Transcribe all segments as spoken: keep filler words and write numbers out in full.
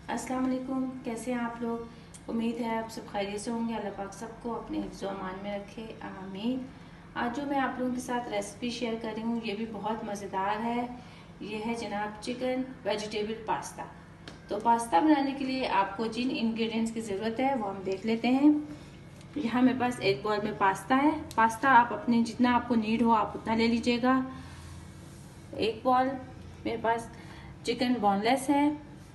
अस्सलाम वालेकुम। कैसे हैं आप लोग? उम्मीद है आप सब खैरियत से होंगे। अल्लाह पाक सबको अपने हिफ्ज़ व अमान में रखे, आमीन। आज जो मैं आप लोगों के साथ रेसिपी शेयर कर रही हूँ ये भी बहुत मज़ेदार है। ये है जनाब चिकन वेजिटेबल पास्ता। तो पास्ता बनाने के लिए आपको जिन इंग्रेडिएंट्स की ज़रूरत है वो हम देख लेते हैं। यहाँ मेरे पास एक बॉल में पास्ता है। पास्ता आप अपने जितना आपको नीड हो आप उतना ले लीजिएगा। एक बॉल मेरे पास चिकन बोनलेस है।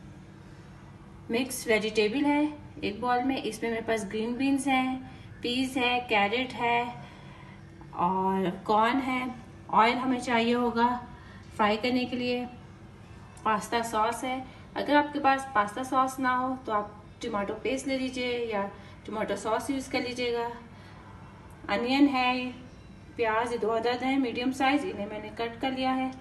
मिक्स वेजिटेबल है एक बॉल में। इसमें मेरे पास ग्रीन बीन्स हैं, पीस है, कैरेट है और कॉर्न है। ऑयल हमें चाहिए होगा फ्राई करने के लिए। पास्ता सॉस है। अगर आपके पास पास्ता सॉस ना हो तो आप टमाटो पेस्ट ले लीजिए या टमाटो सॉस यूज़ कर लीजिएगा। अनियन है, प्याज दो अदद है मीडियम साइज, इन्हें मैंने कट कर लिया है।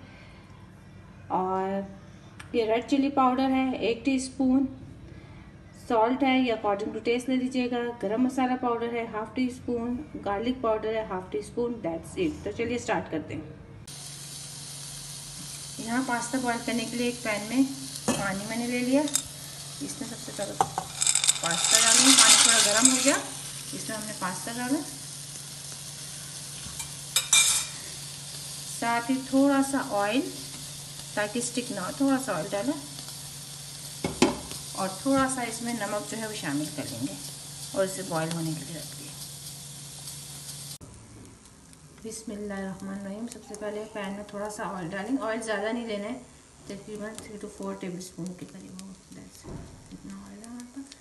और ये रेड चिली पाउडर है एक टीस्पून। सॉल्ट है या अकॉर्डिंग टू टेस्ट ले लीजिएगा। गरम मसाला पाउडर है half teaspoon. Garlic powder है half teaspoon. That's it. तो चलिए स्टार्ट करते हैं। यहाँ पास्ता बॉईल करने के लिए एक पैन में पानी मैंने ले लिया। इसमें सबसे पहले पास्ता डालूंगी। पानी थोड़ा गर्म हो गया, इसमें हमने पास्ता डाला। साथ ही थोड़ा सा ऑयल ताकि स्टिक ना हो, थोड़ा सा ऑयल डाला और थोड़ा सा इसमें नमक जो है वो शामिल कर लेंगे और इसे बॉईल होने के लिए रख दिए। बिस्मिल्लाहिर्रहमानिर्रहीम। सबसे पहले पैन में थोड़ा सा ऑयल डालेंगे। ऑयल ज़्यादा नहीं लेना है, तकरीबन three to four tablespoon के करीब हो। इतना ऑयल है हमारे पास।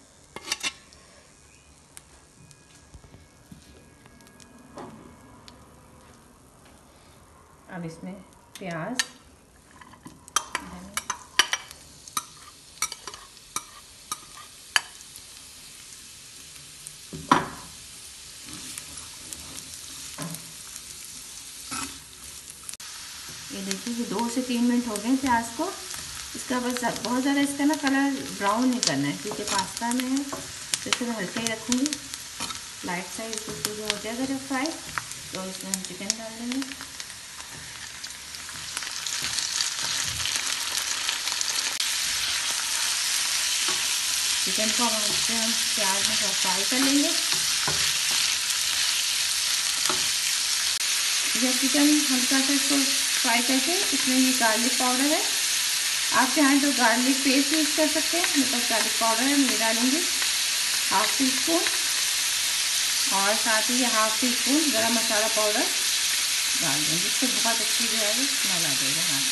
अब इसमें प्याज, ये देखिए कि दो से तीन मिनट हो गए प्याज को। इसका बस बहुत ज़्यादा इसका ना कलर ब्राउन नहीं करना है क्योंकि पास्ता में है, तो इसे मैं हल्का ही रखूँगी। लाइट साइड बिल्कुल जो हो जाएगा जब फ्राई तो इसमें हम चिकन डाल देंगे। चिकन को हम हम प्याज में थोड़ा फ्राई कर लेंगे। जब चिकन हल्का सा इसको फ्राई करके इसमें ये गार्लिक पाउडर है। आप चाहें तो गार्लिक पेस्ट यूज़ कर सकते हैं। मेरे पास गार्लिक पाउडर है, मैं डालूंगी हाफ टी स्पून। और साथ ही ये हाफ टी स्पून गरम मसाला पाउडर डाल देंगे, जिससे बहुत अच्छी जो है वो स्मेल आ जाएगा। हाँ,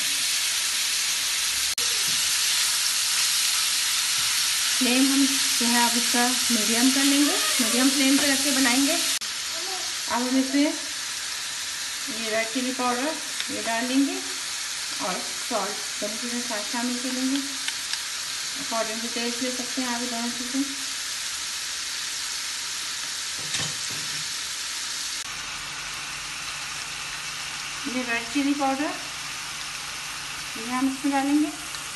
फ्लेम हम जो है अब इसका मीडियम कर लेंगे। मीडियम फ्लेम पे रख के बनाएंगे। अब हम इसमें ये रेड चिली पाउडर ये डाल लेंगे और सॉल्ट दोनों चीज़ें साथ शामिल कर लेंगे। अकॉर्डिंग टू टेस्ट ले सकते हैं आगे दोनों चीज़ें। ये रेड चिली पाउडर ये हम इसमें डालेंगे।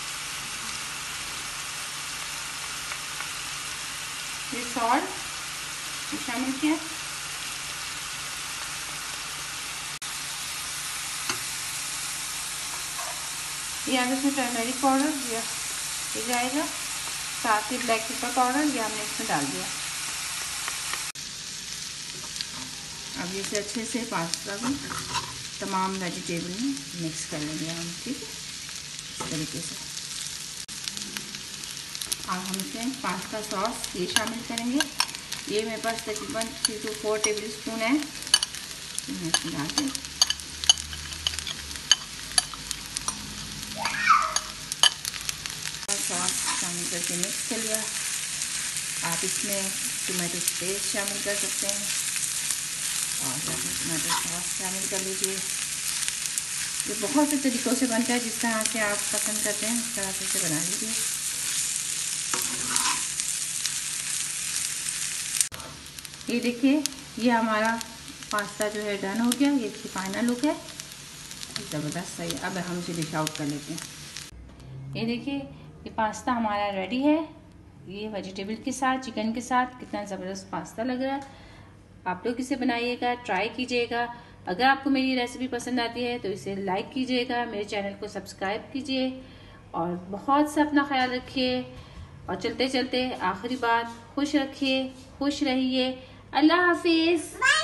ये सॉल्ट शामिल किया। ये आगे इसमें टर्मरिक पाउडर ये जाएगा। साथ ही ब्लैक पेपर पाउडर ये हमने इसमें डाल दिया। अब इसे अच्छे से पास्ता को तमाम वेजिटेबल में मिक्स कर लेंगे हम, ठीक है, इस तरीके से। अब हम इसमें पास्ता सॉस ये शामिल करेंगे। ये मेरे पास तकरीबन three to four tablespoon है, इसमें डाल दें। सॉस शामिल करके मिक्स कर लिया। आप इसमें टमाटो पेस्ट शामिल कर सकते हैं और टमाटो सॉस शामिल कर लीजिए। ये बहुत से तरीक़ों से बनता है, जिस तरह से आप पसंद करते हैं उस तरह से इसे बना लीजिए। ये देखिए ये हमारा पास्ता जो है डन हो गया। ये इसकी फाइनल लुक है, ज़बरदस्त सही। अब हम इसे डिश आउट कर लेते हैं। ये देखिए ये पास्ता हमारा रेडी है। ये वेजिटेबल के साथ, चिकन के साथ कितना ज़बरदस्त पास्ता लग रहा है। आप लोग इसे बनाइएगा, ट्राई कीजिएगा। अगर आपको मेरी रेसिपी पसंद आती है तो इसे लाइक कीजिएगा, मेरे चैनल को सब्सक्राइब कीजिए और बहुत सा अपना ख्याल रखिए। और चलते चलते आखिरी बात, खुश रखिए, खुश रहिए। अल्लाह हाफिज।